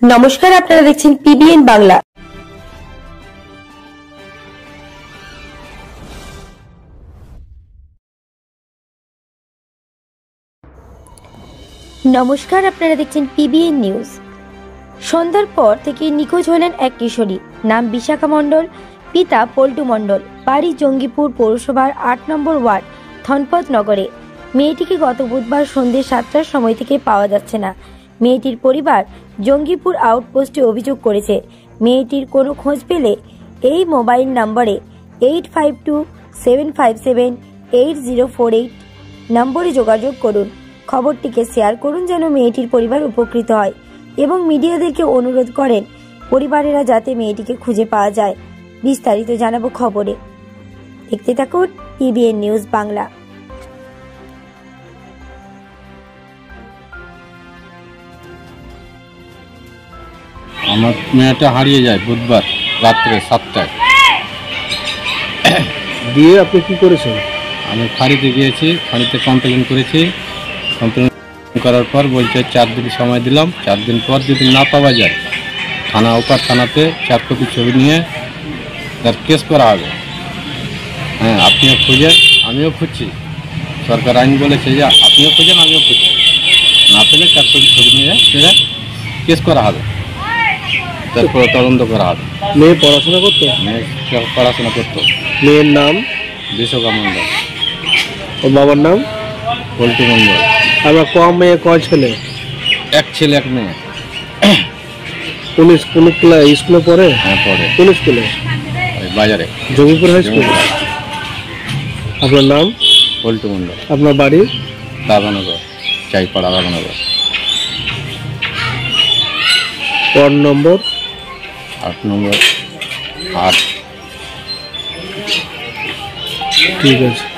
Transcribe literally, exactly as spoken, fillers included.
নমস্কার, আপনারা দেখছেন পিবিএন বাংলা। নমস্কার আপনারা দেখছেন পিবিএন নিউজ। সন্ধ্যার পর থেকে নিখোঁজ হলেন এক কিশোরী, নাম বিশাখা মণ্ডল, পিতা পল্টু মণ্ডল, বাড়ি জঙ্গিপুর পৌরসভার আট নম্বর ওয়ার্ড ধনপত নগরে। মেয়েটিকে গত বুধবার সন্ধ্যে সাতটার সময় থেকে পাওয়া যাচ্ছে না। মেয়েটির পরিবার জঙ্গিপুর আউটপোস্টে অভিযোগ করেছে। মেয়েটির কোনো খোঁজ পেলে এই মোবাইল নম্বরে eight five two seven five seven eight zero four eight নম্বরে যোগাযোগ করুন। খবরটিকে শেয়ার করুন যেন মেয়েটির পরিবার উপকৃত হয় এবং মিডিয়াদেরকে অনুরোধ করেন পরিবারেরা যাতে মেয়েটিকে খুঁজে পাওয়া যায়। বিস্তারিত জানাবো খবরে, দেখতে থাকুন পিবিএন নিউজ বাংলা। আমার মেয়েটা হারিয়ে যায় বুধবার রাত্রে সাতটায়। দিয়ে আপনি কি করেছেন? আমি ফাঁড়িতে গিয়েছি, ফাঁড়িতে কমপ্লেন করেছি। কমপ্লেন করার পর বলছে চার দিন সময় দিলাম, চার দিন পর যদি না পাওয়া যায় থানা ওপার থানাতে চার কপি ছবি নিয়ে তার কেস করা হবে। হ্যাঁ, আপনিও খুঁজেন, আমিও খুঁজছি। সরকার আইন বলেছে যে আপনিও খুঁজেন, আমিও খুঁজছি। না পেলে চার কপি ছবি নিয়ে সেটা কেস করা হবে, তারপরে তদন্ত করা হবে। মেয়ে পড়াশোনা করতো? মেয়ে পড়াশোনা করতো। মেয়ের নাম? বিশাখা মণ্ডল। ও বাবার নাম? পল্টু মণ্ডল। আমার ক মেয়ে ক ছেলে? এক ছেলে এক মেয়ে। কোন কোন স্কুলে পড়ে? হ্যাঁ পড়ে। কোন স্কুলে? ওই বাজারে, জঙ্গিপুর হাই স্কুল। আপনার নাম? পল্টু মণ্ডল। আপনার বাড়ি? রাধানগর, চাইপাড়া রাধানগর। Ward number? আট নম্বর আট। ঠিক আছে।